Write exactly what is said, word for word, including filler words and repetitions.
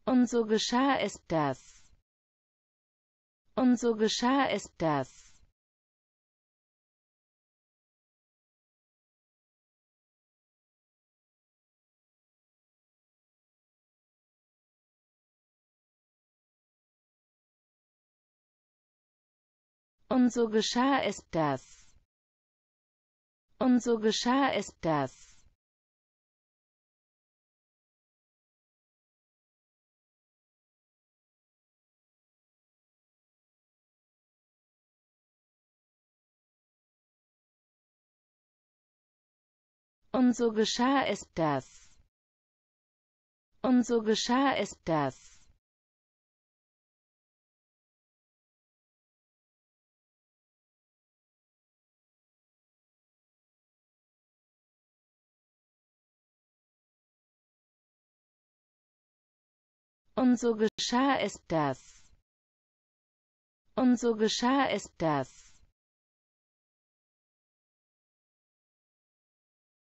Und so geschah es, dass. Und so geschah es, dass. Und so geschah es, dass. Und so geschah es, dass. Und so geschah es, dass. Und so geschah es, dass. Und so geschah es, dass. Und so geschah es, dass.